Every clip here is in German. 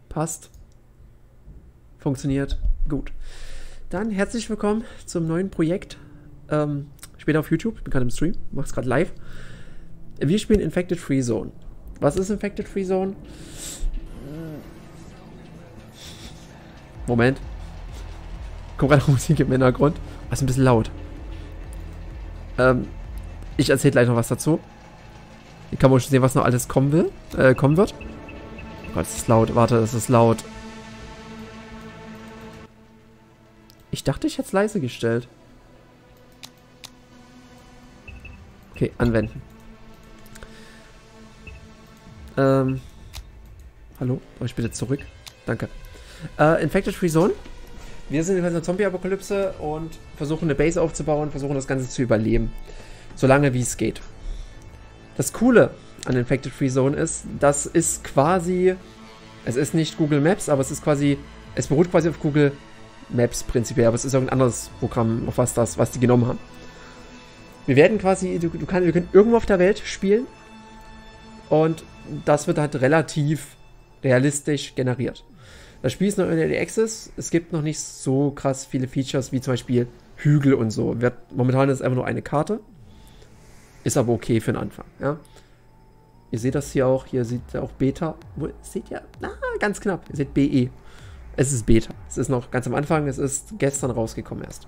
Passt. Funktioniert. Gut. Dann herzlich willkommen zum neuen Projekt. Ich bin auf YouTube, ich bin gerade im Stream, mach's gerade live. Wir spielen Infected Free Zone. Was ist Infected Free Zone? Moment. Kommt gerade Musik im Hintergrund. Was ist ein bisschen laut. Ich erzähle gleich noch was dazu. Hier kann man schon sehen, was noch alles kommen wird. Oh Gott, es ist laut. Warte, es ist laut. Ich dachte, ich hätte es leise gestellt. Okay, anwenden. Hallo? Brauche ich bitte zurück? Danke. Infected Free Zone. Wir sind in einer Zombie-Apokalypse und versuchen eine Base aufzubauen, versuchen das Ganze zu überleben. Solange wie es geht. Das Coole an Infected Free Zone ist, das ist quasi, es ist nicht Google Maps, aber es ist quasi, es beruht quasi auf Google Maps prinzipiell, aber es ist irgendein anderes Programm, auf was die genommen haben. Wir werden quasi, wir können irgendwo auf der Welt spielen und das wird halt relativ realistisch generiert. Das Spiel ist noch in Early Access, es gibt noch nicht so krass viele Features wie zum Beispiel Hügel und so. Momentan ist es einfach nur eine Karte, ist aber okay für den Anfang, ja. Ihr seht das hier seht ihr auch Beta, seht ihr, ganz knapp, ihr seht BE. Es ist Beta, es ist noch ganz am Anfang, es ist gestern rausgekommen erst.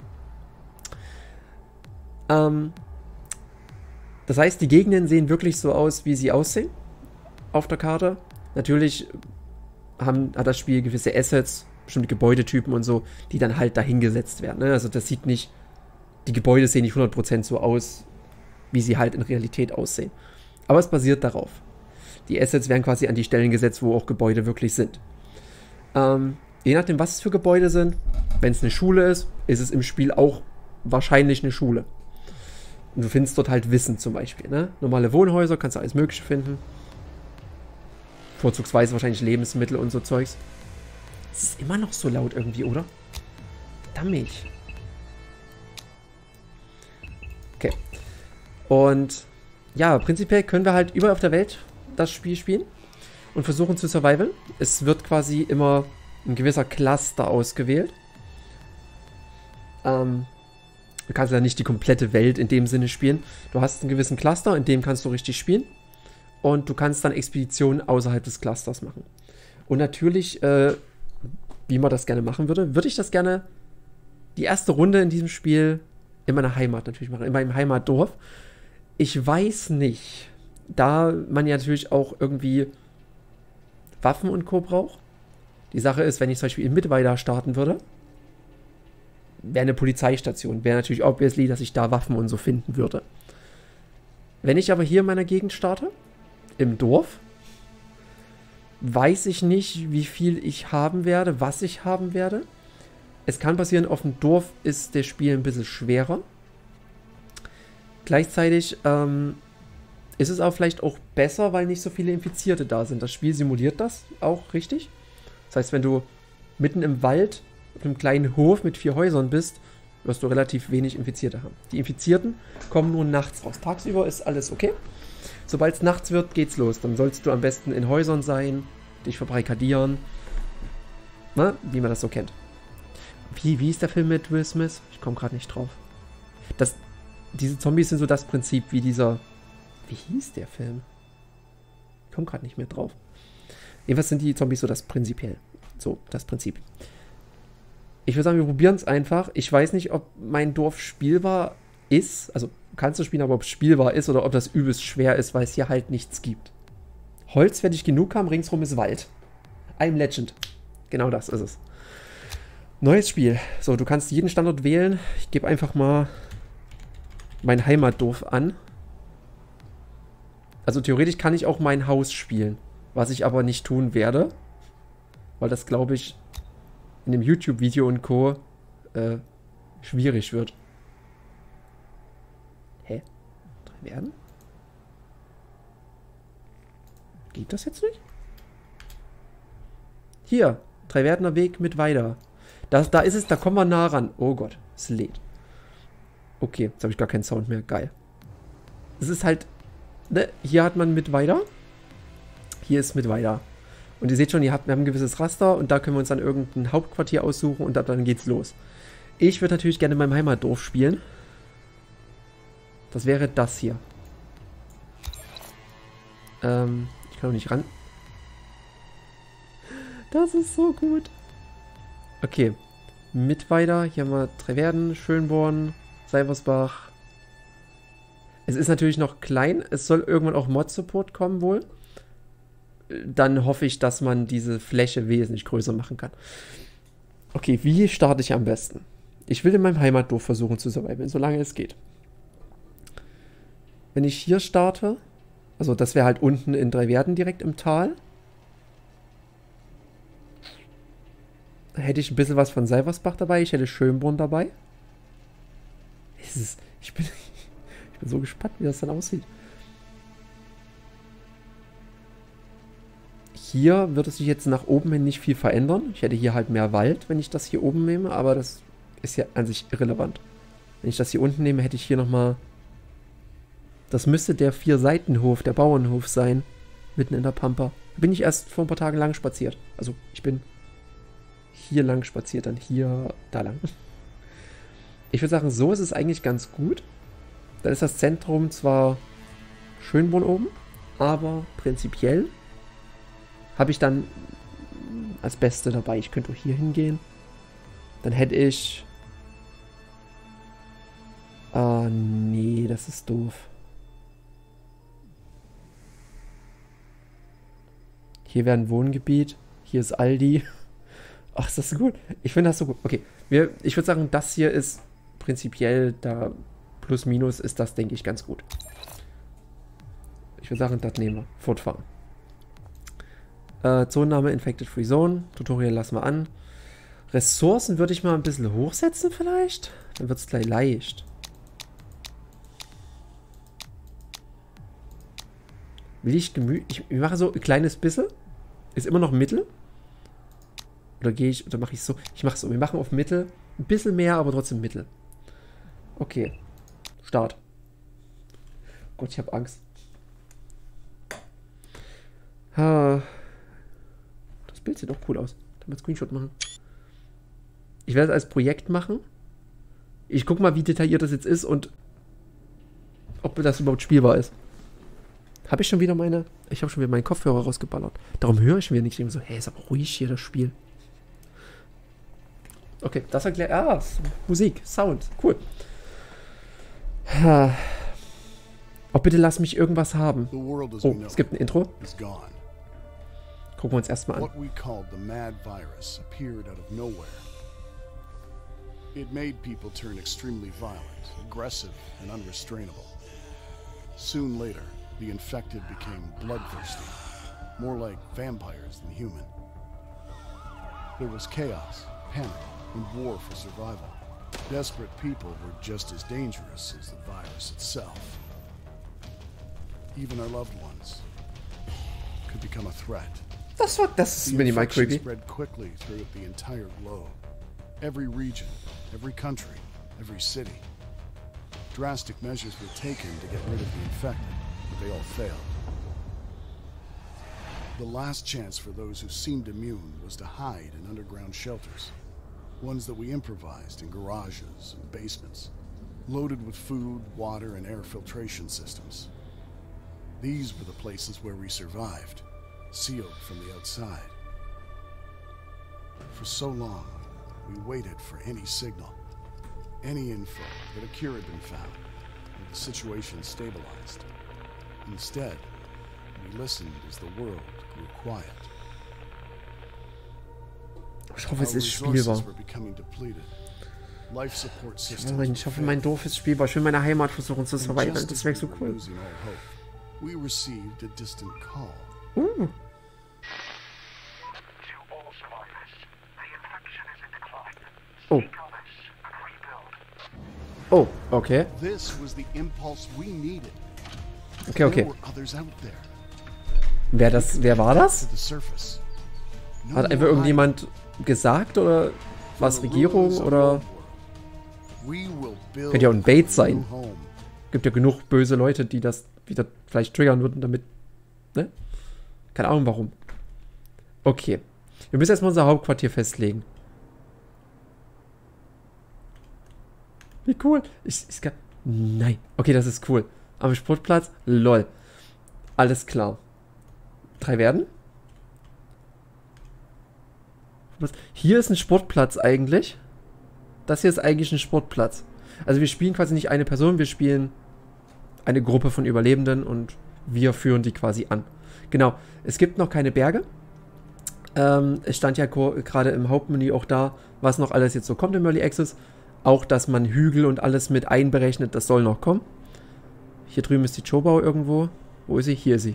Das heißt, die Gegenden sehen wirklich so aus, wie sie aussehen auf der Karte. Natürlich hat das Spiel gewisse Assets, bestimmte Gebäudetypen und so, die dann halt dahingesetzt werden. Ne? Also das sieht nicht, die Gebäude sehen nicht 100% so aus, wie sie halt in Realität aussehen. Aber es basiert darauf. Die Assets werden quasi an die Stellen gesetzt, wo auch Gebäude wirklich sind. Je nachdem, was es für Gebäude sind, wenn es eine Schule ist, ist es im Spiel auch wahrscheinlich eine Schule. Und du findest dort halt Wissen zum Beispiel. Ne? Normale Wohnhäuser, kannst du alles Mögliche finden. Vorzugsweise wahrscheinlich Lebensmittel und so Zeugs. Es ist immer noch so laut irgendwie, oder? Verdammt. Okay. Und ja, prinzipiell können wir halt überall auf der Welt das Spiel spielen und versuchen zu survivalen. Es wird quasi immer ein gewisser Cluster ausgewählt. Du kannst ja nicht die komplette Welt in dem Sinne spielen. Du hast einen gewissen Cluster, in dem kannst du richtig spielen. Und du kannst dann Expeditionen außerhalb des Clusters machen. Und natürlich, wie man das gerne machen würde ich das gerne die erste Runde in diesem Spiel in meiner Heimat natürlich machen, in meinem Heimatdorf. Ich weiß nicht, da man ja natürlich auch irgendwie Waffen und Co. braucht. Die Sache ist, wenn ich zum Beispiel in Mittweida starten würde, wäre eine Polizeistation. Wäre natürlich obviously, dass ich da Waffen und so finden würde. Wenn ich aber hier in meiner Gegend starte, im Dorf, weiß ich nicht, wie viel ich haben werde, was ich haben werde. Es kann passieren, auf dem Dorf ist das Spiel ein bisschen schwerer. Gleichzeitig ist es auch vielleicht auch besser, weil nicht so viele Infizierte da sind. Das Spiel simuliert das auch richtig. Das heißt, wenn du mitten im Wald auf einem kleinen Hof mit 4 Häusern bist, wirst du relativ wenig Infizierte haben. Die Infizierten kommen nur nachts raus. Tagsüber ist alles okay. Sobald es nachts wird, geht's los. Dann sollst du am besten in Häusern sein, dich verbarrikadieren. Na, wie man das so kennt. Wie ist der Film mit Will Smith? Ich komme gerade nicht drauf. Diese Zombies sind so das Prinzip wie dieser... Wie hieß der Film? Ich komme gerade nicht mehr drauf. Jedenfalls sind die Zombies so das Prinzipiell. So, das Prinzip. Ich würde sagen, wir probieren es einfach. Ich weiß nicht, ob mein Dorf spielbar ist. Also, kannst du spielen, aber ob es spielbar ist oder ob das übelst schwer ist, weil es hier halt nichts gibt. Holz werde ich genug haben, ringsrum ist Wald. I'm Legend. Genau das ist es. Neues Spiel. So, du kannst jeden Standort wählen. Ich gebe einfach mal mein Heimatdorf an. Also theoretisch kann ich auch mein Haus spielen. Was ich aber nicht tun werde. Weil das, glaube ich, in dem YouTube-Video und Co. Schwierig wird. Hä? 3 werden? Geht das jetzt nicht? Hier, 3-Werdener Weg mit weiter. Da ist es, da kommen wir nah ran. Oh Gott, es lädt. Okay, jetzt habe ich gar keinen Sound mehr. Geil. Es ist halt, ne, hier hat man mit weiter. Hier ist mit weiter. Und ihr seht schon, wir haben ein gewisses Raster und da können wir uns dann irgendein Hauptquartier aussuchen und dann geht's los. Ich würde natürlich gerne in meinem Heimatdorf spielen. Das wäre das hier. Ich kann auch nicht ran. Das ist so gut. Okay. Mit weiter. Hier haben wir Treverden, Schönborn, Seiversbach. Es ist natürlich noch klein. Es soll irgendwann auch Mod-Support kommen wohl. Dann hoffe ich, dass man diese Fläche wesentlich größer machen kann. Okay, wie starte ich am besten? Ich will in meinem Heimatdorf versuchen zu surviven, solange es geht. Wenn ich hier starte, also das wäre halt unten in Treverden direkt im Tal. Hätte ich ein bisschen was von Seiversbach dabei, ich hätte Schönborn dabei. Ich bin so gespannt, wie das dann aussieht. Hier wird es sich jetzt nach oben hin nicht viel verändern. Ich hätte hier halt mehr Wald, wenn ich das hier oben nehme, aber das ist ja an sich irrelevant. Wenn ich das hier unten nehme, hätte ich hier nochmal... Das müsste der 4-Seitenhof, der Bauernhof sein, mitten in der Pampa. Da bin ich erst vor ein paar Tagen lang spaziert. Also ich bin hier lang spaziert, dann hier, da lang. Ich würde sagen, so ist es eigentlich ganz gut. Dann ist das Zentrum zwar Schönborn oben, aber prinzipiell habe ich dann als Beste dabei. Ich könnte auch hier hingehen. Dann hätte ich... Ah, nee, das ist doof. Hier wäre ein Wohngebiet. Hier ist Aldi. Ach, ist das so gut? Ich finde das so gut. Okay, ich würde sagen, das hier ist prinzipiell da plus minus ist das, denke ich, ganz gut. Ich würde sagen, das nehmen wir. Fortfahren. Zonenname Infected Free Zone. Tutorial lassen wir an. Ressourcen würde ich mal ein bisschen hochsetzen vielleicht. Dann wird es gleich leicht. Will ich ich mache so ein kleines bisschen. Ist immer noch Mittel. Oder gehe ich, oder mache ich so? Ich mache so. Wir machen auf Mittel. Ein bisschen mehr, aber trotzdem Mittel. Okay. Start. Gott, ich habe Angst. Das Bild sieht doch cool aus. Kann man Screenshot machen. Ich werde es als Projekt machen. Ich gucke mal, wie detailliert das jetzt ist und ob das überhaupt spielbar ist. Habe ich schon wieder meine... Ich habe schon wieder meinen Kopfhörer rausgeballert. Darum höre ich mir nicht. Ich denke so, hey, ist aber ruhig hier das Spiel. Okay, das erklärt... Ah, Musik, Sound, cool. Oh, bitte lass mich irgendwas haben. Oh, es gibt ein Intro. Gucken wir uns erstmal an. What we called the mad virus appeared out of nowhere. It made people turn extremely violent, aggressive, and unrestrainable. Soon later, the infected became bloodthirsty, more like vampires than human. There was chaos, panic, and war for survival. Desperate people were just as dangerous as the virus itself. Even our loved ones could become a threat. Das ist minimal creepy. Spread quickly throughout the entire globe. Every region, every country, every city. Drastic measures were taken to get rid of the infected, but they all failed. The last chance for those who seemed immune was to hide in underground shelters. Ones that we improvised in garages and basements, loaded with food, water, and air filtration systems. These were the places where we survived, sealed from the outside. For so long, we waited for any signal, any info that a cure had been found, or the situation stabilized. Instead, we listened as the world grew quiet. Ich hoffe, es ist spielbar. Ich hoffe, mein Dorf ist spielbar. Ich will meine Heimat versuchen zu surviven. Das wäre so cool. Oh. Oh, okay. Okay. Wer war das? Hat einfach irgendjemand gesagt oder was, Regierung oder könnte ja auch ein Bait sein. Gibt ja genug böse Leute, die das wieder vielleicht triggern würden damit, ne? Keine Ahnung warum. Okay. Wir müssen erstmal unser Hauptquartier festlegen. Wie cool. Ich kann... Nein. Okay, das ist cool. Am Sportplatz? Lol. Alles klar. 3 werden? Was? Hier ist ein Sportplatz eigentlich. Das hier ist eigentlich ein Sportplatz. Also wir spielen quasi nicht eine Person, wir spielen eine Gruppe von Überlebenden und wir führen die quasi an. Genau. Es gibt noch keine Berge. Es stand ja gerade im Hauptmenü auch da, was noch alles jetzt so kommt im Early Access. Auch, dass man Hügel und alles mit einberechnet, das soll noch kommen. Hier drüben ist die Chobao irgendwo. Wo ist sie? Hier ist sie.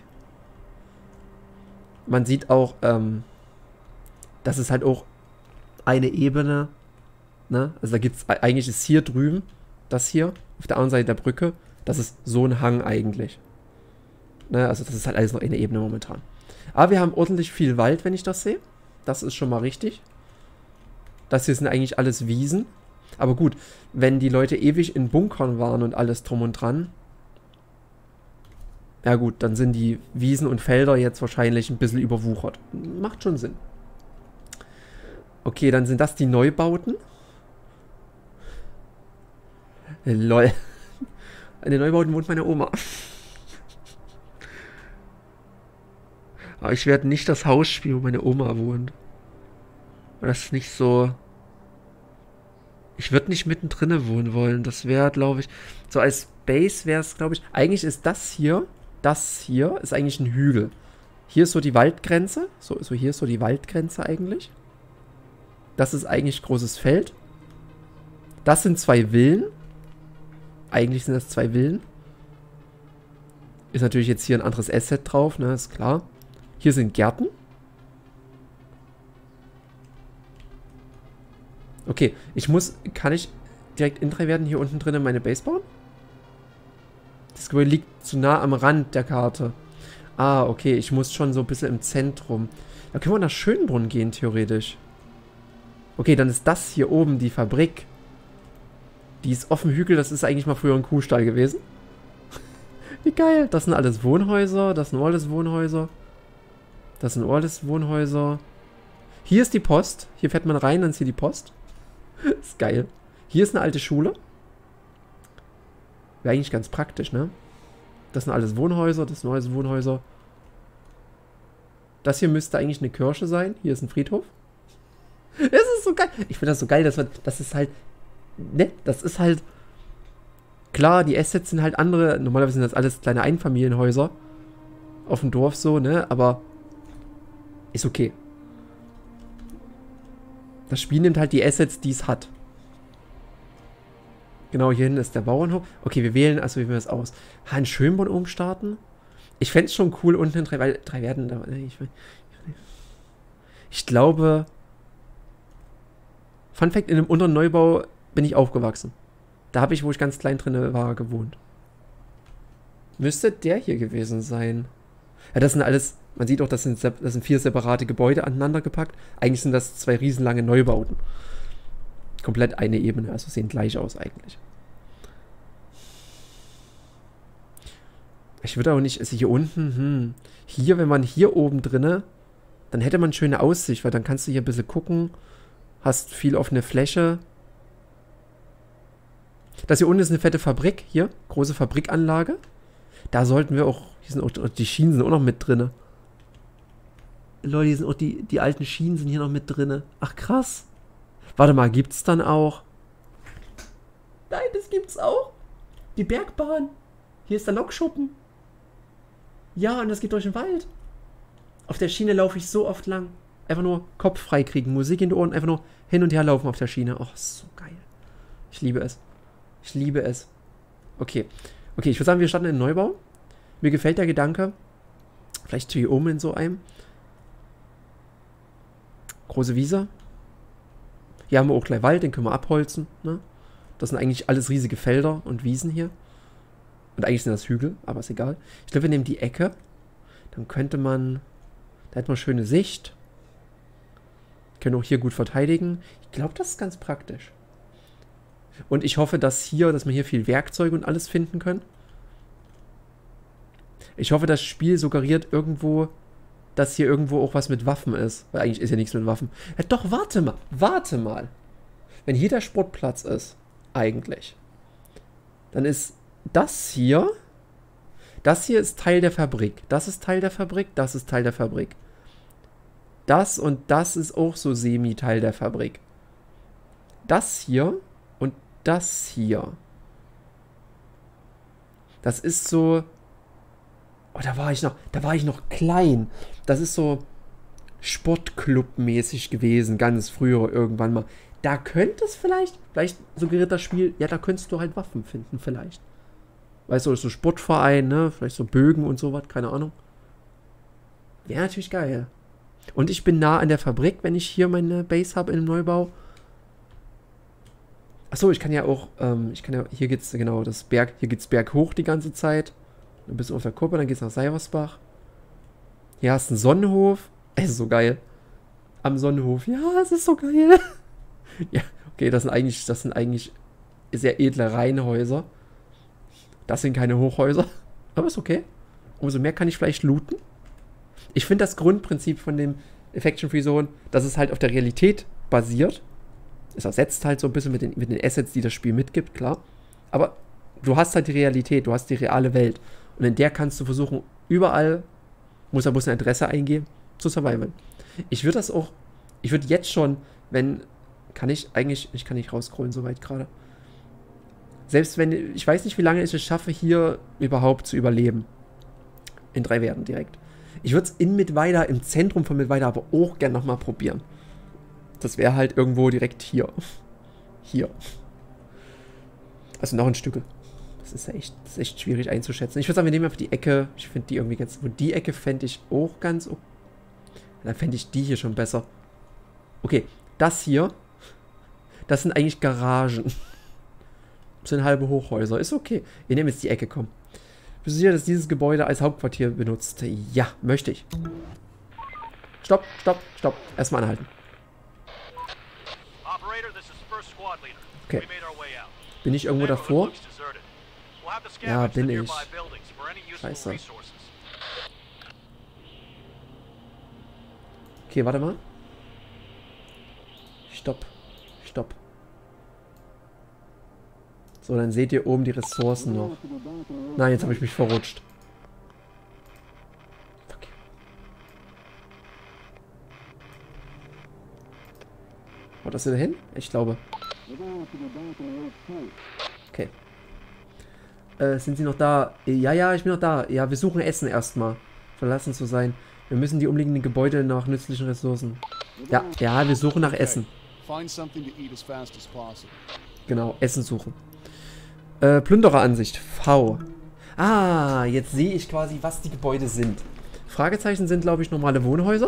Man sieht auch, das ist halt auch eine Ebene. Ne? Also da gibt es, eigentlich ist hier drüben, das hier, auf der anderen Seite der Brücke, das ist so ein Hang eigentlich. Ne? Also das ist halt alles noch eine Ebene momentan. Aber wir haben ordentlich viel Wald, wenn ich das sehe. Das ist schon mal richtig. Das hier sind eigentlich alles Wiesen. Aber gut, wenn die Leute ewig in Bunkern waren und alles drum und dran, ja gut, dann sind die Wiesen und Felder jetzt wahrscheinlich ein bisschen überwuchert. Macht schon Sinn. Okay, dann sind das die Neubauten. Lol. In den Neubauten wohnt meine Oma. Aber ich werde nicht das Haus spielen, wo meine Oma wohnt. Das ist nicht so... Ich würde nicht mittendrin wohnen wollen. Das wäre, glaube ich... So als Base wäre es, glaube ich... Eigentlich ist das hier ist eigentlich ein Hügel. Hier ist so die Waldgrenze. So hier ist so die Waldgrenze eigentlich. Das ist eigentlich großes Feld. Das sind 2 Villen. Eigentlich sind das 2 Villen. Ist natürlich jetzt hier ein anderes Asset drauf, ne, ist klar. Hier sind Gärten. Okay, kann ich direkt in 3 werden hier unten drinnen meine Base bauen? Das Gebäude liegt zu nah am Rand der Karte. Ah, okay, ich muss schon so ein bisschen im Zentrum. Da können wir nach Schönbrunn gehen, theoretisch. Okay, dann ist das hier oben die Fabrik. Die ist auf dem Hügel, das ist eigentlich mal früher ein Kuhstall gewesen. Wie geil. Das sind alles Wohnhäuser, das sind alles Wohnhäuser. Das sind alles Wohnhäuser. Hier ist die Post. Hier fährt man rein, dann ist hier die Post. Ist geil. Hier ist eine alte Schule. Wäre eigentlich ganz praktisch, ne? Das sind alles Wohnhäuser, das sind alles Wohnhäuser. Das hier müsste eigentlich eine Kirche sein. Hier ist ein Friedhof. Das ist so geil. Ich finde das so geil, das ist halt... Ne? Das ist halt... Klar, die Assets sind halt andere. Normalerweise sind das alles kleine Einfamilienhäuser. Auf dem Dorf so, ne? Aber... Ist okay. Das Spiel nimmt halt die Assets, die es hat. Genau, hier hinten ist der Bauernhof. Okay, wir wählen, also wie wir das aus. In Schönborn umstarten? Ich fände es schon cool, unten in 3, weil 3 werden da. Ich glaube. Fun Fact: In dem unteren Neubau bin ich aufgewachsen. Da habe ich, wo ich ganz klein drin war, gewohnt. Müsste der hier gewesen sein. Ja, das sind alles. Man sieht auch, das sind 4 separate Gebäude aneinander gepackt. Eigentlich sind das 2 riesenlange Neubauten. Komplett eine Ebene, also sehen gleich aus eigentlich. Ich würde auch nicht, also hier unten, hier, wenn man hier oben drinne, dann hätte man schöne Aussicht, weil dann kannst du hier ein bisschen gucken, hast viel offene Fläche. Das hier unten ist eine fette Fabrik, hier, große Fabrikanlage. Da sollten wir auch, hier sind auch, die Schienen sind auch noch mit drinne. Leute, hier sind auch die alten Schienen sind hier noch mit drinne. Ach krass. Warte mal, gibt's dann auch? Nein, das gibt's auch. Die Bergbahn. Hier ist der Lokschuppen. Ja, und das geht durch den Wald. Auf der Schiene laufe ich so oft lang. Einfach nur Kopf frei kriegen, Musik in die Ohren, einfach nur hin und her laufen auf der Schiene. Oh, so geil. Ich liebe es. Ich liebe es. Okay. Okay, ich würde sagen, wir starten in den Neubau. Mir gefällt der Gedanke. Vielleicht hier oben in so einem. Große Wiese. Hier haben wir auch gleich Wald, den können wir abholzen. Ne? Das sind eigentlich alles riesige Felder und Wiesen hier. Und eigentlich sind das Hügel, aber ist egal. Ich glaube, wir nehmen die Ecke. Dann könnte man... Da hätte man schöne Sicht. Können auch hier gut verteidigen. Ich glaube, das ist ganz praktisch. Und ich hoffe, dass wir hier viel Werkzeuge und alles finden können. Ich hoffe, das Spiel suggeriert irgendwo, dass hier irgendwo auch was mit Waffen ist. Weil eigentlich ist ja nichts mit Waffen. Ja, doch, warte mal. Warte mal. Wenn hier der Sportplatz ist, eigentlich, dann ist das hier ist Teil der Fabrik. Das ist Teil der Fabrik, das ist Teil der Fabrik. Das und das ist auch so semi-Teil der Fabrik. Das hier und das hier. Das ist so... Oh, da war ich noch klein. Das ist so Sportclub-mäßig gewesen, ganz früher irgendwann mal. Da könnte es vielleicht suggeriert das Spiel, ja, da könntest du halt Waffen finden, vielleicht. Weißt du, so Sportverein, ne? Vielleicht so Bögen und sowas, keine Ahnung. Wäre natürlich geil. Und ich bin nah an der Fabrik, wenn ich hier meine Base habe in einem Neubau. Achso, ich kann ja auch, hier geht's, genau, hier geht's berghoch die ganze Zeit. Dann bist du auf der Kuppe, dann geht's nach Seiversbach. Hier hast du einen Sonnenhof. Es ist so geil. Am Sonnenhof. Ja, es ist so geil. Ja, okay, das sind eigentlich sehr edle Reihenhäuser. Das sind keine Hochhäuser. Aber ist okay. Umso mehr kann ich vielleicht looten. Ich finde das Grundprinzip von dem Faction Free Zone, dass es halt auf der Realität basiert. Es ersetzt halt so ein bisschen mit den Assets, die das Spiel mitgibt, klar. Aber du hast halt die Realität, du hast die reale Welt. Und in der kannst du versuchen, überall, muss eine Adresse eingeben, zu survivalen. Ich würde jetzt schon, ich kann nicht rausscrollen soweit gerade. Selbst wenn, ich weiß nicht, wie lange ich es schaffe, hier überhaupt zu überleben. In 3 Werten direkt. Ich würde es in Mittweida, im Zentrum von Mittweida, aber auch gerne nochmal probieren. Das wäre halt irgendwo direkt hier. Hier. Also noch ein Stück. Das ist echt schwierig einzuschätzen. Ich würde sagen, wir nehmen einfach die Ecke. Ich finde die irgendwie ganz... Und die Ecke fände ich auch ganz... Dann fände ich die hier schon besser. Okay, das hier. Das sind eigentlich Garagen. Das sind halbe Hochhäuser. Ist okay. Wir nehmen jetzt die Ecke, komm. Bist du sicher, dass dieses Gebäude als Hauptquartier benutzt? Ja, möchte ich. Stopp, stopp, stopp. Erstmal anhalten. Okay. Bin ich irgendwo davor? Ja, bin ich. Scheiße. Okay, warte mal. Stopp. Stopp. So, dann seht ihr oben die Ressourcen noch. Nein, jetzt habe ich mich verrutscht. Fuck. Wo das denn hin? Ich glaube. Okay. Sind Sie noch da? Ja, ich bin noch da. Ja, wir suchen Essen erstmal. Verlassen zu sein. Wir müssen die umliegenden Gebäude nach nützlichen Ressourcen. Ja, wir suchen nach Essen. Genau, Essen suchen. Plündereransicht. V. Ah, jetzt sehe ich quasi, was die Gebäude sind. Fragezeichen sind, glaube ich, normale Wohnhäuser.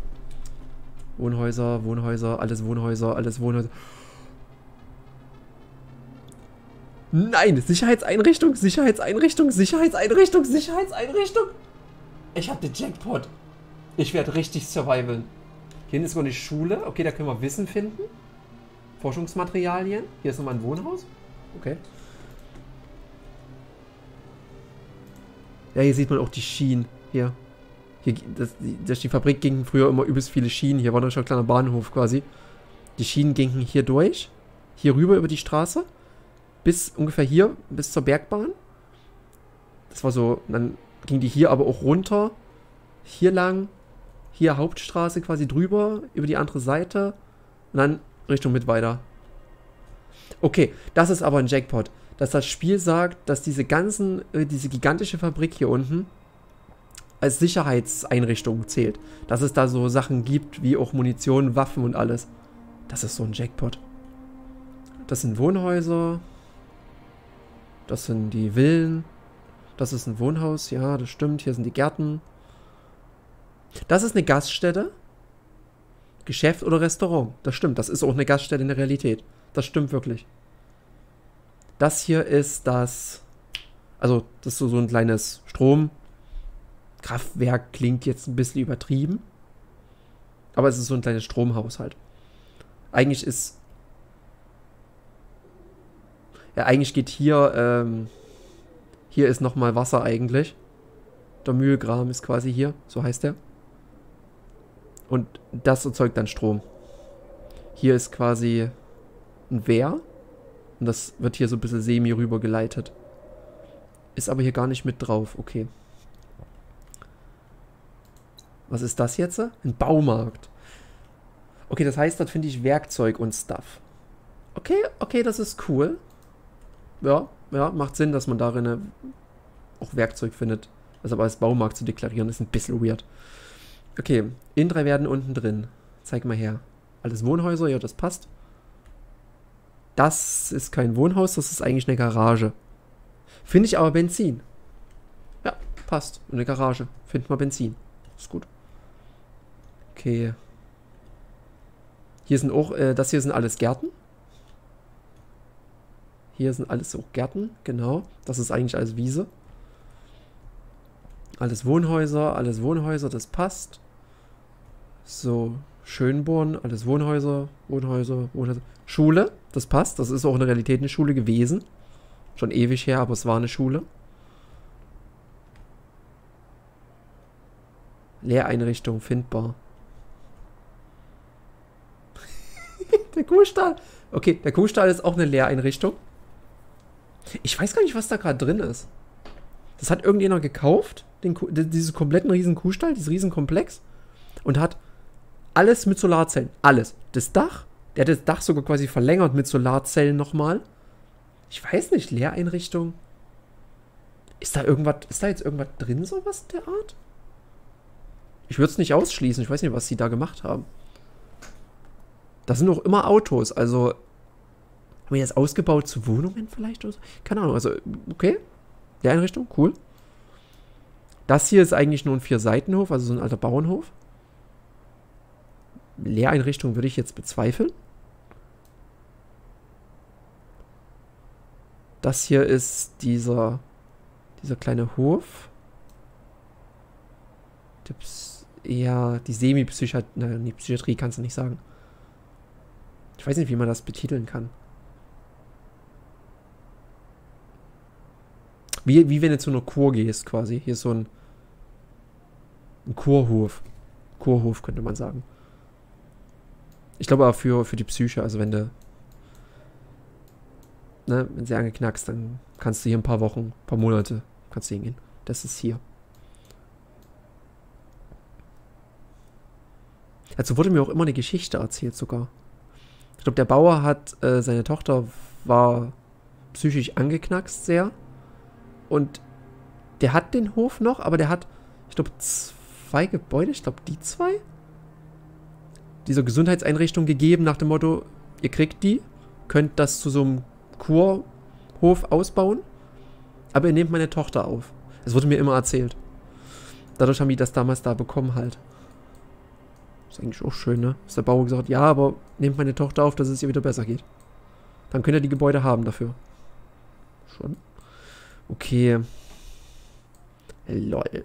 Wohnhäuser, alles Wohnhäuser, alles Wohnhäuser. Nein, Sicherheitseinrichtung. Ich habe den Jackpot. Ich werde richtig survivalen. Hier hinten ist noch eine Schule. Okay, da können wir Wissen finden. Forschungsmaterialien. Hier ist nochmal ein Wohnhaus. Okay. Ja, hier sieht man auch die Schienen. Hier. Die Fabrik ging früher immer übelst viele Schienen. Hier war noch schon ein kleiner Bahnhof quasi. Die Schienen gingen hier durch. Hier rüber über die Straße. Bis ungefähr hier, bis zur Bergbahn. Das war so, dann ging die hier aber auch runter. Hier lang. Hier Hauptstraße quasi drüber. Über die andere Seite. Und dann Richtung Mittweida. Okay, das ist aber ein Jackpot. Dass das Spiel sagt, dass diese gigantische Fabrik hier unten als Sicherheitseinrichtung zählt. Dass es da so Sachen gibt, wie auch Munition, Waffen und alles. Das ist so ein Jackpot. Das sind Wohnhäuser. Das sind die Villen. Das ist ein Wohnhaus, ja, das stimmt. Hier sind die Gärten. Das ist eine Gaststätte. Geschäft oder Restaurant. Das stimmt, das ist auch eine Gaststätte in der Realität. Das stimmt wirklich. Das hier ist das... Also, das ist so ein kleines Stromkraftwerk. Klingt jetzt ein bisschen übertrieben. Aber es ist so ein kleines Stromhaushalt. Eigentlich ist... Ja, eigentlich geht hier... hier ist nochmal Wasser eigentlich. Der Mühlgraben ist quasi hier. So heißt der. Und das erzeugt dann Strom. Hier ist quasi ein Wehr. Und das wird hier so ein bisschen semi rübergeleitet. Ist aber hier gar nicht mit drauf. Okay. Was ist das jetzt? Ein Baumarkt. Okay, das heißt, dort finde ich Werkzeug und Stuff. Okay, okay, das ist cool. Ja, macht Sinn, dass man darin auch Werkzeug findet. Das aber als Baumarkt zu deklarieren, ist ein bisschen weird. Okay, in 3 werden unten drin. Zeig mal her. Alles Wohnhäuser, ja, das passt. Das ist kein Wohnhaus, das ist eigentlich eine Garage. Finde ich aber Benzin. Ja, passt. Eine Garage. Finden wir Benzin. Ist gut. Okay. Hier sind auch, das hier sind alles Gärten. Hier sind alles auch Gärten, genau. Das ist eigentlich alles Wiese. Alles Wohnhäuser, das passt. So, Schönborn, alles Wohnhäuser. Schule, das passt. Das ist auch in der Realität eine Schule gewesen. Schon ewig her, aber es war eine Schule. Lehreinrichtung findbar. Der Kuhstall. Okay, der Kuhstall ist auch eine Lehreinrichtung. Ich weiß gar nicht, was da gerade drin ist. Das hat irgendjemand gekauft, diesen kompletten riesen Kuhstall, dieses riesen Komplex, und hat alles mit Solarzellen. Alles. Das Dach, der hat das Dach sogar quasi verlängert mit Solarzellen nochmal. Ich weiß nicht, Lehreinrichtung. Ist da jetzt irgendwas drin, sowas der Art? Ich würde es nicht ausschließen. Ich weiß nicht, was sie da gemacht haben. Da sind auch immer Autos, also haben wir jetzt ausgebaut zu Wohnungen vielleicht oder so? Keine Ahnung, also okay. Lehreinrichtung, cool. Das hier ist eigentlich nur ein 4-Seitenhof, also so ein alter Bauernhof. Lehreinrichtung würde ich jetzt bezweifeln. Das hier ist dieser kleine Hof. Ja, die Psychiatrie kannst du nicht sagen. Ich weiß nicht, wie man das betiteln kann. Wie wenn du zu einer Kur gehst, quasi. Hier ist so ein Kurhof. Kurhof, könnte man sagen. Ich glaube aber für die Psyche, also wenn sie angeknackst, dann kannst du hier ein paar Wochen, ein paar Monate, kannst du hingehen. Das ist hier. Also wurde mir auch immer eine Geschichte erzählt sogar. Ich glaube, der Bauer hat, seine Tochter war psychisch angeknackst sehr. Und der hat den Hof noch, aber der hat, ich glaube, 2 Gebäude, ich glaube, die 2 dieser Gesundheitseinrichtung gegeben, nach dem Motto, ihr kriegt die, könnt das zu so einem Kurhof ausbauen, aber ihr nehmt meine Tochter auf. Das wurde mir immer erzählt. Dadurch haben die das damals da bekommen halt. Ist eigentlich auch schön, ne? Dass der Bauer gesagt hat, ja, aber nehmt meine Tochter auf, dass es ihr wieder besser geht. Dann könnt ihr die Gebäude haben dafür. Schon. Okay. Lol.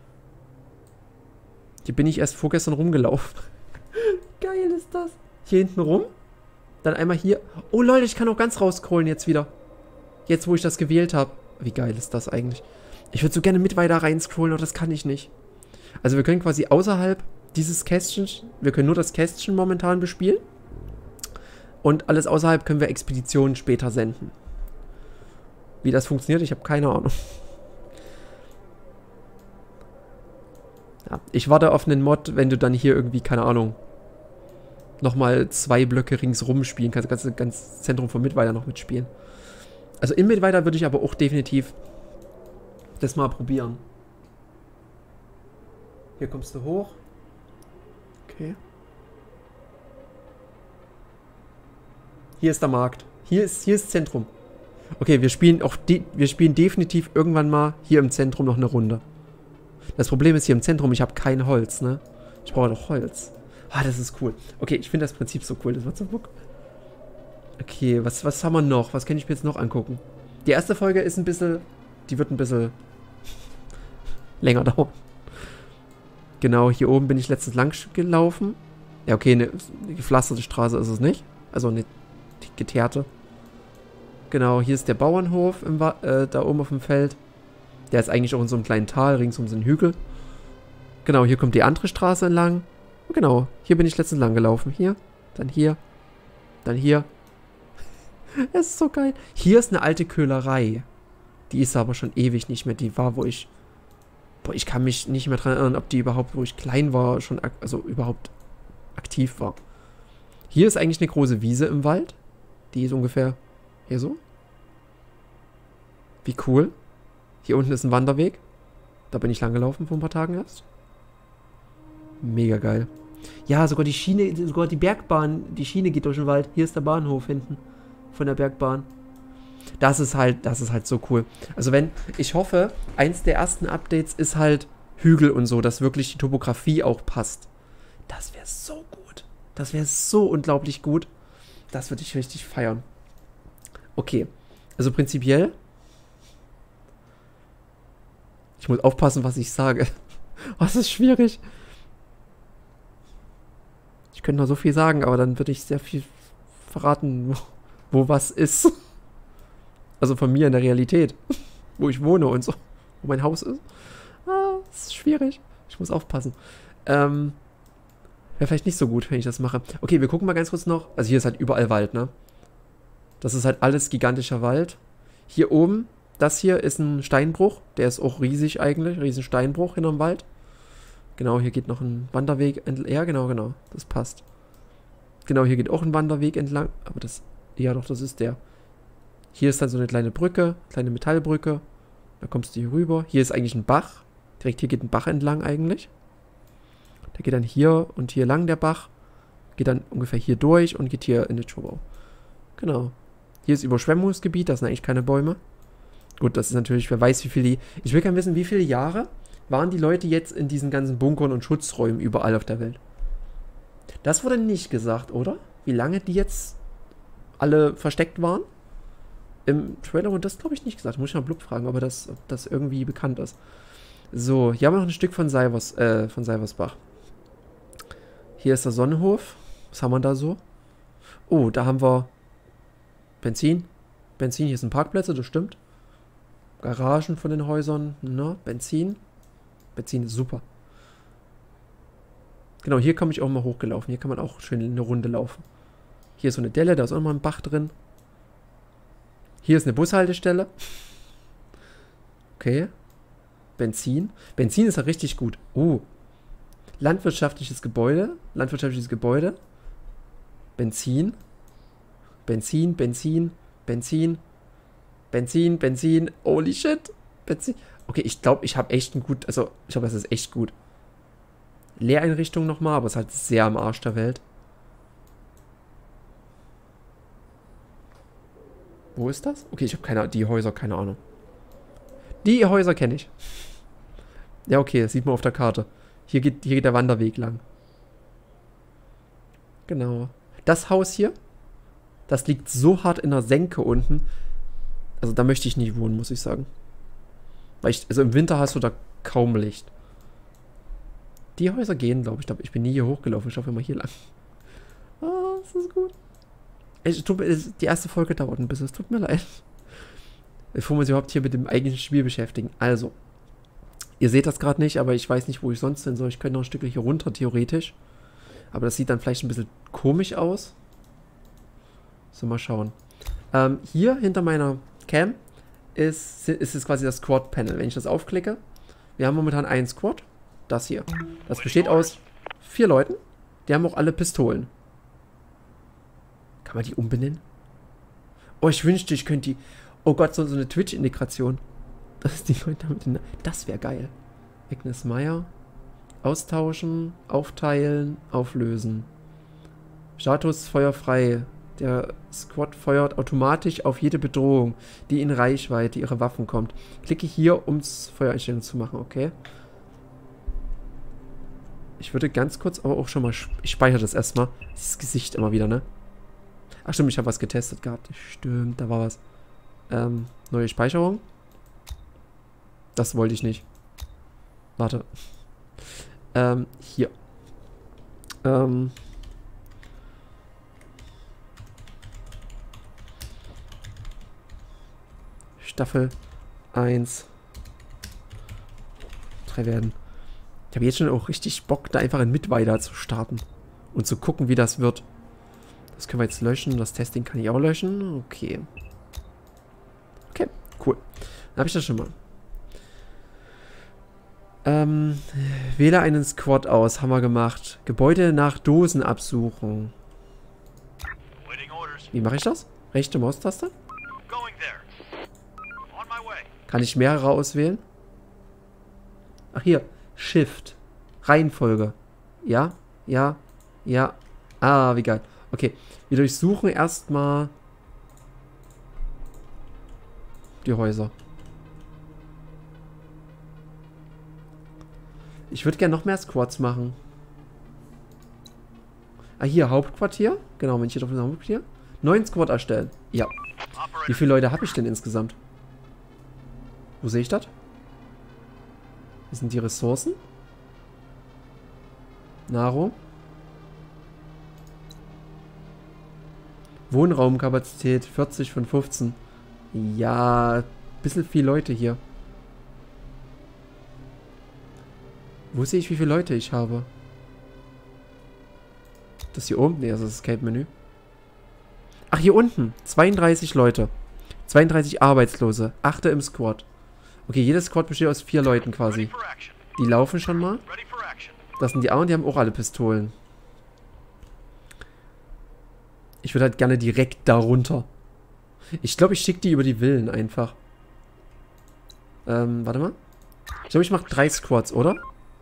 Hier bin ich erst vorgestern rumgelaufen. Geil ist das. Hier hinten rum. Dann einmal hier. Oh Leute, ich kann auch ganz rausscrollen jetzt wieder. Jetzt, wo ich das gewählt habe. Wie geil ist das eigentlich? Ich würde so gerne mit weiter reinscrollen, aber das kann ich nicht. Also wir können quasi außerhalb dieses Kästchens, wir können nur das Kästchen momentan bespielen. Und alles außerhalb können wir Expeditionen später senden. Wie das funktioniert, ich habe keine Ahnung. Ja, ich warte auf einen Mod, wenn du dann hier irgendwie, keine Ahnung, nochmal 2 Blöcke ringsrum spielen kannst. Kannst du ganz Zentrum von Mittweida noch mitspielen. Also in Mittweida würde ich aber auch definitiv das mal probieren. Hier kommst du hoch. Okay. Hier ist der Markt. Hier ist Zentrum. Okay, wir spielen definitiv irgendwann mal hier im Zentrum noch eine Runde. Das Problem ist hier im Zentrum, ich habe kein Holz, ne? Ich brauche doch Holz. Ah, das ist cool. Okay, ich finde das Prinzip so cool. Das wird so Bock. Okay, was haben wir noch? Was kann ich mir jetzt noch angucken? Die erste Folge ist ein bisschen... Die wird ein bisschen länger dauern. Genau, hier oben bin ich letztens lang gelaufen. Ja, okay, eine gepflasterte Straße ist es nicht. Also eine geteerte. Genau, hier ist der Bauernhof da oben auf dem Feld. Der ist eigentlich auch in so einem kleinen Tal, rings um so einen Hügel. Genau, hier kommt die andere Straße entlang. Genau, hier bin ich letztens lang gelaufen. Hier, dann hier, dann hier. Es ist so geil. Hier ist eine alte Köhlerei. Die ist aber schon ewig nicht mehr. Die war, wo ich... Boah, ich kann mich nicht mehr dran erinnern, ob die überhaupt, wo ich klein war, schon... Also überhaupt aktiv war. Hier ist eigentlich eine große Wiese im Wald. Die ist ungefähr hier so. Wie cool. Hier unten ist ein Wanderweg. Da bin ich lang gelaufen vor ein paar Tagen erst. Mega geil. Ja, sogar die Schiene, sogar die Bergbahn, die Schiene geht durch den Wald. Hier ist der Bahnhof hinten von der Bergbahn. Das ist halt so cool. Also ich hoffe, eins der ersten Updates ist halt Hügel und so, dass wirklich die Topografie auch passt. Das wäre so gut. Das wäre so unglaublich gut. Das würde ich richtig feiern. Okay. Also prinzipiell. Ich muss aufpassen, was ich sage. Was ist schwierig. Ich könnte noch so viel sagen, aber dann würde ich sehr viel verraten, wo was ist. Also von mir in der Realität. Wo ich wohne und so. Wo mein Haus ist. Das ist schwierig. Ich muss aufpassen. Wäre vielleicht nicht so gut, wenn ich das mache. Okay, wir gucken mal ganz kurz noch. Also hier ist halt überall Wald, ne? Das ist halt alles gigantischer Wald. Hier oben, das hier ist ein Steinbruch. Der ist auch riesig eigentlich. Riesen Steinbruch hinterm Wald. Genau, hier geht noch ein Wanderweg entlang. Ja, genau. Das passt. Genau, hier geht auch ein Wanderweg entlang. Aber das... Ja, doch, das ist der. Hier ist dann so eine kleine Brücke. Kleine Metallbrücke. Da kommst du hier rüber. Hier ist eigentlich ein Bach. Direkt hier geht ein Bach entlang eigentlich. Der geht dann hier und hier lang, der Bach. Geht dann ungefähr hier durch und geht hier in den Schobau. Genau. Hier ist Überschwemmungsgebiet. Da sind eigentlich keine Bäume. Gut, das ist natürlich... Wer weiß, wie viele... Ich will gerne wissen, wie viele Jahre... waren die Leute jetzt in diesen ganzen Bunkern und Schutzräumen überall auf der Welt? Das wurde nicht gesagt, oder? Wie lange die jetzt alle versteckt waren? Im Trailer wurde das, glaube ich, nicht gesagt. Muss ich mal Blub fragen, ob das irgendwie bekannt ist. So, hier haben wir noch ein Stück von Seiversbach. Hier ist der Sonnenhof. Was haben wir da so? Oh, da haben wir Benzin. Hier sind Parkplätze, das stimmt. Garagen von den Häusern. Na, Benzin ist super. Genau, hier komme ich auch mal hochgelaufen. Hier kann man auch schön eine Runde laufen. Hier ist so eine Delle, da ist auch mal ein Bach drin. Hier ist eine Bushaltestelle. Okay. Benzin ist ja richtig gut. Landwirtschaftliches Gebäude. Benzin. Holy shit. Benzin. Okay, ich glaube, ich habe echt ein gut... Also, ich glaube, das ist echt gut. Lehreinrichtung nochmal, aber es ist halt sehr am Arsch der Welt. Wo ist das? Okay, ich habe die Häuser, keine Ahnung. Die Häuser kenne ich. Ja, okay, das sieht man auf der Karte. Hier geht der Wanderweg lang. Genau. Das Haus hier, das liegt so hart in der Senke unten. Also, da möchte ich nicht wohnen, muss ich sagen. Also im Winter hast du da kaum Licht. Die Häuser gehen, glaube ich. Ich bin nie hier hochgelaufen. Ich laufe immer hier lang. Das ist gut. Die erste Folge dauert ein bisschen. Es tut mir leid. Bevor wir uns überhaupt hier mit dem eigentlichen Spiel beschäftigen. Also, ihr seht das gerade nicht, aber ich weiß nicht, wo ich sonst hin soll. Ich könnte noch ein Stück hier runter, theoretisch. Aber das sieht dann vielleicht ein bisschen komisch aus. So, mal schauen. Hier hinter meiner Cam ist es quasi das Squad-Panel. Wenn ich das aufklicke, wir haben momentan einen Squad. Das hier. Das besteht aus 4 Leuten. Die haben auch alle Pistolen. Kann man die umbenennen? Oh, ich wünschte, ich könnte die... Oh Gott, so eine Twitch-Integration. Dass die Leute damit... Das wäre geil. Agnes Meyer. Austauschen, aufteilen, auflösen. Status feuerfrei. Der Squad feuert automatisch auf jede Bedrohung, die in Reichweite ihrer Waffen kommt. Klicke hier, um Feuereinstellungen zu machen, okay? Ich würde ganz kurz aber auch schon mal... Ich speichere das erstmal. Das Gesicht immer wieder, ne? Ach stimmt, ich habe was getestet gehabt. Stimmt, da war was. Neue Speicherung. Das wollte ich nicht. Warte. Hier. Staffel 1. 3 werden. Ich habe jetzt schon auch richtig Bock, da einfach in Mittweida zu starten. Und zu gucken, wie das wird. Das können wir jetzt löschen. Das Testing kann ich auch löschen. Okay. Okay, cool. Dann habe ich das schon mal. Wähle einen Squad aus. Haben wir gemacht. Gebäude nach Dosen absuchen. Wie mache ich das? Rechte Maustaste? Kann ich mehrere auswählen? Ach hier. Shift. Reihenfolge. Ja, ja, ja. Ah, wie geil. Okay. Wir durchsuchen erstmal die Häuser. Ich würde gerne noch mehr Squads machen. Ah, hier, Hauptquartier. Genau, wenn ich hier drauf bin, Hauptquartier. 9 Squad erstellen. Ja. Wie viele Leute habe ich denn insgesamt? Wo sehe ich das? Wie sind die Ressourcen? Nahrung. Wohnraumkapazität 40 von 15. Ja, ein bisschen viele Leute hier. Wo sehe ich, wie viele Leute ich habe? Das hier oben? Ne, das ist das Escape-Menü. Ach, hier unten. 32 Leute. 32 Arbeitslose. 8 im Squad. Okay, jedes Squad besteht aus 4 Leuten quasi. Die laufen schon mal. Das sind die A und die haben auch alle Pistolen. Ich würde halt gerne direkt da runter. Ich glaube, ich schicke die über die Villen einfach. Warte mal. Ich glaube, ich mache 3 Squads, oder?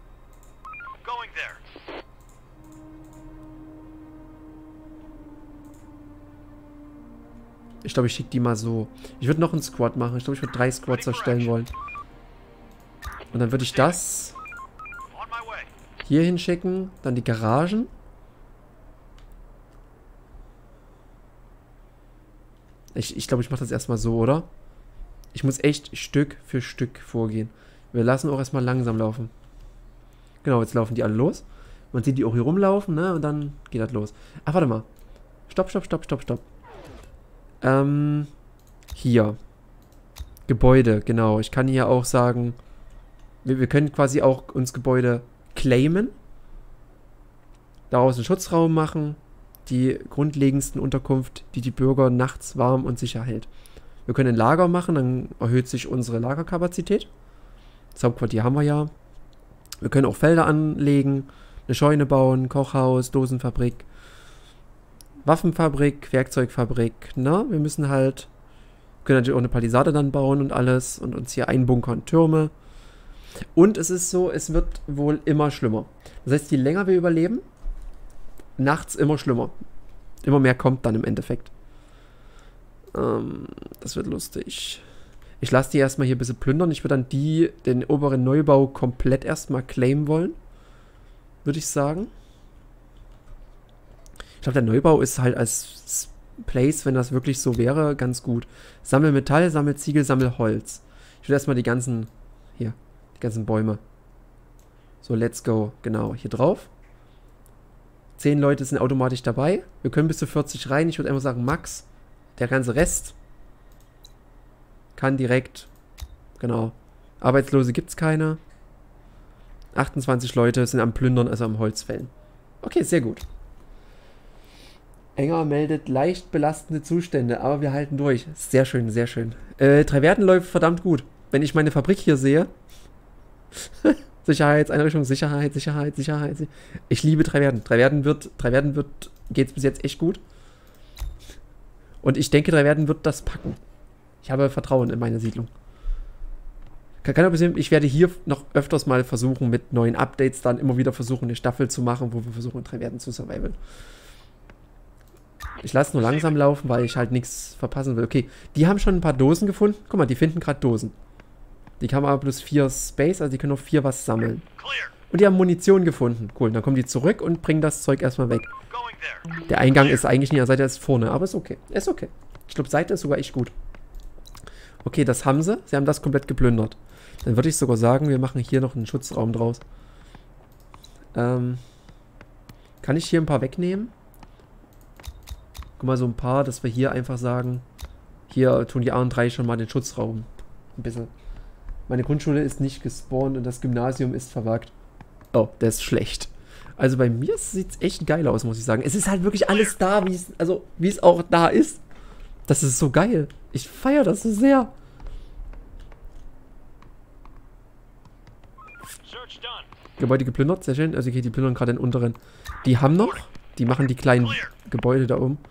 Ich glaube, ich schicke die mal so. Ich würde noch einen Squad machen. Ich glaube, ich würde 3 Squads erstellen wollen. Und dann würde ich das hier hinschicken. Dann die Garagen. Ich glaube, ich mache das erstmal so, oder? Ich muss echt Stück für Stück vorgehen. Wir lassen auch erstmal langsam laufen. Genau, jetzt laufen die alle los. Man sieht die auch hier rumlaufen, ne? Und dann geht das los. Ach, warte mal. Stopp, stopp, stopp, stopp, stopp. Hier. Gebäude, genau. Ich kann hier auch sagen, wir können quasi auch uns Gebäude claimen. Daraus einen Schutzraum machen. Die grundlegendsten Unterkunft, die die Bürger nachts warm und sicher hält. Wir können ein Lager machen, dann erhöht sich unsere Lagerkapazität. Das Hauptquartier haben wir ja. Wir können auch Felder anlegen, eine Scheune bauen, Kochhaus, Dosenfabrik, Waffenfabrik, Werkzeugfabrik. Na, wir müssen halt, können natürlich auch eine Palisade dann bauen und alles und uns hier einbunkern, Türme. Und es ist so, es wird wohl immer schlimmer. Das heißt, je länger wir überleben, nachts immer schlimmer. Immer mehr kommt dann im Endeffekt. Das wird lustig. Ich lasse die erstmal hier ein bisschen plündern. Ich würde dann den oberen Neubau komplett erstmal claimen wollen. Würde ich sagen. Ich glaube, der Neubau ist halt als Place, wenn das wirklich so wäre, ganz gut. Sammel Metall, sammel Ziegel, sammel Holz. Ich würde erstmal die ganzen Bäume. So, let's go. Genau, hier drauf. 10 Leute sind automatisch dabei. Wir können bis zu 40 rein. Ich würde einfach sagen, Max. Der ganze Rest kann direkt, genau. Arbeitslose gibt es keine. 28 Leute sind am Plündern, also am Holzfällen. Okay, sehr gut. Enger meldet leicht belastende Zustände, aber wir halten durch. Sehr schön, sehr schön. Treverden läuft verdammt gut. Wenn ich meine Fabrik hier sehe. Sicherheitseinrichtung, Sicherheit, Sicherheit, Sicherheit. Ich liebe Treverden. Treverden geht es bis jetzt echt gut. Und ich denke, Treverden wird das packen. Ich habe Vertrauen in meine Siedlung. Ich werde hier noch öfters mal versuchen, mit neuen Updates dann immer wieder versuchen, eine Staffel zu machen, wo wir versuchen, Treverden zu survivalen. Ich lasse nur langsam laufen, weil ich halt nichts verpassen will. Okay, die haben schon ein paar Dosen gefunden. Guck mal, die finden gerade Dosen. Die haben aber plus 4 Space, also die können auf 4 was sammeln. Und die haben Munition gefunden. Cool, dann kommen die zurück und bringen das Zeug erstmal weg. Der Eingang ist eigentlich nicht an der Seite, ist vorne, aber ist okay. Ist okay. Ich glaube, Seite ist sogar echt gut. Okay, das haben sie. Sie haben das komplett geplündert. Dann würde ich sogar sagen, wir machen hier noch einen Schutzraum draus. Kann ich hier ein paar wegnehmen? Guck mal, so ein paar, dass wir hier einfach sagen, hier tun die A3 schon mal den Schutzraum. Ein bisschen. Meine Grundschule ist nicht gespawnt und das Gymnasium ist verwagt. Oh, der ist schlecht. Also bei mir sieht es echt geil aus, muss ich sagen. Es ist halt wirklich alles da, wie es auch da ist. Das ist so geil. Ich feiere das so sehr. Gebäude geplündert, sehr schön. Also okay, die plündern gerade den unteren. Die haben noch. Die machen die kleinen Gebäude da oben.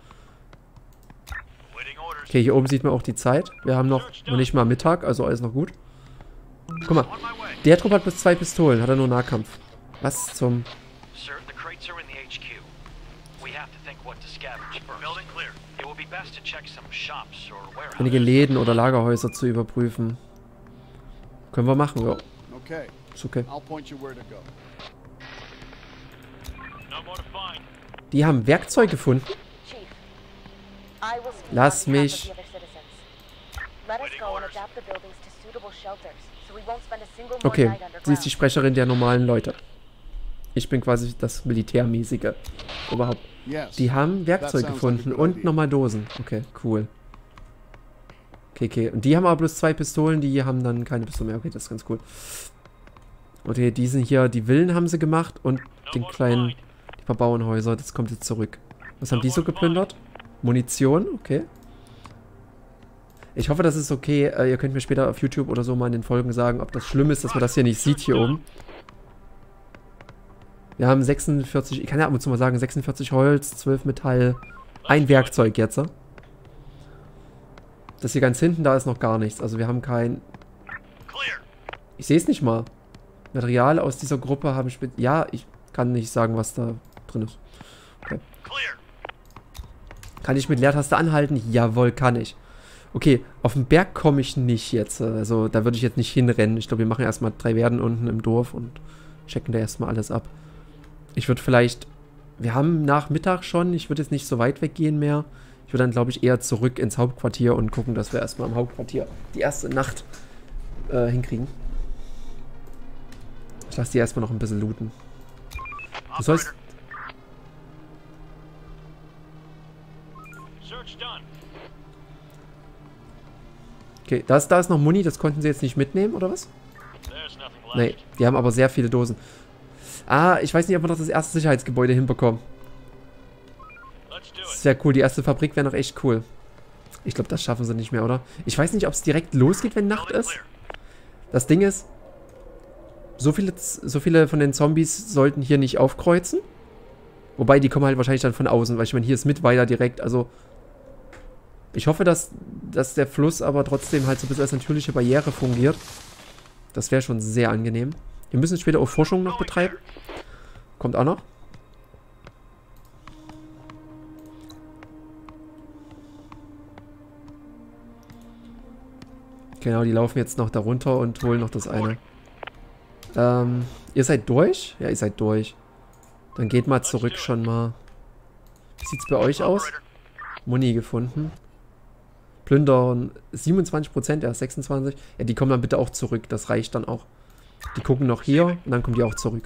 Okay, hier oben sieht man auch die Zeit. Wir haben noch nicht mal Mittag, also alles noch gut. Guck mal. Der Trupp hat bis 2 Pistolen, hat er nur Nahkampf. Was zum... Einige Läden oder Lagerhäuser zu überprüfen. Können wir machen, ja. Ist okay. Die haben Werkzeug gefunden. Lass mich. Okay, sie ist die Sprecherin der normalen Leute. Ich bin quasi das Militärmäßige. Überhaupt. Die haben Werkzeug gefunden und nochmal Dosen. Okay, cool. Okay. Und die haben aber bloß 2 Pistolen, die haben dann keine Pistolen mehr. Okay, das ist ganz cool. Okay, die sind hier, die Villen haben sie gemacht und den kleinen, die paar Bauernhäuser, das kommt jetzt zurück. Was haben die so geplündert? Munition, okay. Ich hoffe, das ist okay. Ihr könnt mir später auf YouTube oder so mal in den Folgen sagen, ob das schlimm ist, dass man das hier nicht sieht hier oben. Wir haben 46, ich kann ja ab und zu mal sagen, 46 Holz, 12 Metall, ein Werkzeug jetzt. Das hier ganz hinten, da ist noch gar nichts. Also wir haben kein... Ich sehe es nicht mal. Material aus dieser Gruppe haben... Ja, ich kann nicht sagen, was da drin ist. Okay. Kann ich mit Leertaste anhalten? Jawohl, kann ich. Okay, auf den Berg komme ich nicht jetzt. Also da würde ich jetzt nicht hinrennen. Ich glaube, wir machen erstmal 3 Werden unten im Dorf und checken da erstmal alles ab. Ich würde vielleicht... Wir haben Nachmittag schon. Ich würde jetzt nicht so weit weggehen mehr. Ich würde dann, glaube ich, eher zurück ins Hauptquartier und gucken, dass wir erstmal im Hauptquartier die erste Nacht hinkriegen. Ich lasse die erstmal noch ein bisschen looten. Du sollst... Okay, da ist noch Muni, das konnten sie jetzt nicht mitnehmen, oder was? Nee, die haben aber sehr viele Dosen. Ah, ich weiß nicht, ob wir noch das erste Sicherheitsgebäude hinbekommen. Sehr cool, die erste Fabrik wäre noch echt cool. Ich glaube, das schaffen sie nicht mehr, oder? Ich weiß nicht, ob es direkt losgeht, wenn Nacht ist. Das Ding ist, so viele von den Zombies sollten hier nicht aufkreuzen. Wobei, die kommen halt wahrscheinlich dann von außen, weil ich meine, hier ist Mittweiler direkt, also... Ich hoffe, dass der Fluss aber trotzdem halt so ein bisschen als natürliche Barriere fungiert. Das wäre schon sehr angenehm. Wir müssen später auch Forschung noch betreiben. Kommt auch noch. Genau, die laufen jetzt noch da runter und holen noch das eine. Ihr seid durch? Ja, ihr seid durch. Dann geht mal zurück schon mal. Wie sieht's bei euch aus? Muni gefunden. Plündern 27%, ja 26%. Ja, die kommen dann bitte auch zurück. Das reicht dann auch. Die gucken noch hier und dann kommen die auch zurück.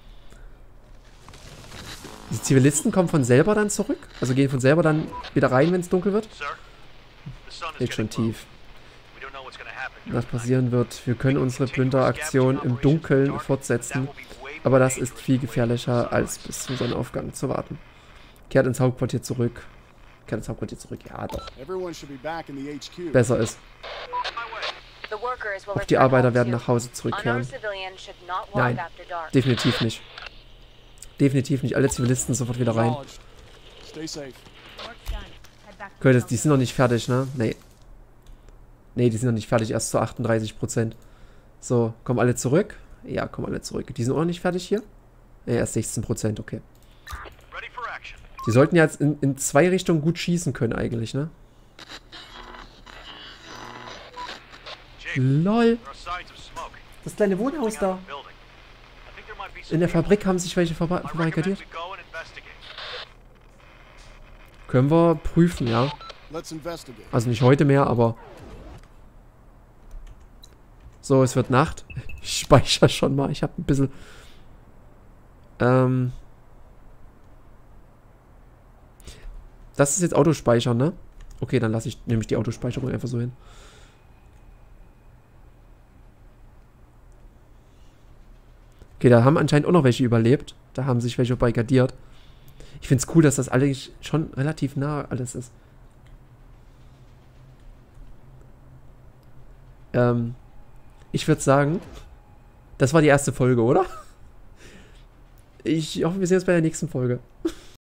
Die Zivilisten kommen von selber dann zurück? Also gehen von selber dann wieder rein, wenn es dunkel wird? Geht schon tief. Was passieren wird, wir können unsere Plünderaktion im Dunkeln fortsetzen, aber das ist viel gefährlicher, als bis zum Sonnenaufgang zu warten. Kehrt ins Hauptquartier zurück. Kehrt ins Hauptquartier zurück, ja doch. Besser ist. Auch die Arbeiter werden nach Hause zurückkehren. Nein, definitiv nicht. Definitiv nicht. Alle Zivilisten sofort wieder rein. Okay, die sind noch nicht fertig, ne? Nee. Nee, die sind noch nicht fertig. Erst zu 38%. So, kommen alle zurück? Ja, kommen alle zurück. Die sind auch noch nicht fertig hier? Ja, erst 16%, okay. Die sollten jetzt in 2 Richtungen gut schießen können eigentlich, ne? LOL. Das kleine Wohnhaus da. In der Fabrik haben sich welche verbarrikadiert. Können wir prüfen, ja. Also nicht heute mehr, aber... So, es wird Nacht. Ich speichere schon mal. Ich habe ein bisschen... Das ist jetzt Autospeichern, ne? Okay, dann lasse ich nämlich die Autospeicherung einfach so hin. Okay, da haben anscheinend auch noch welche überlebt. Da haben sich welche barrikadiert. Ich finde es cool, dass das alles schon relativ nah alles ist. Ich würde sagen, das war die erste Folge, oder? Ich hoffe, wir sehen uns bei der nächsten Folge.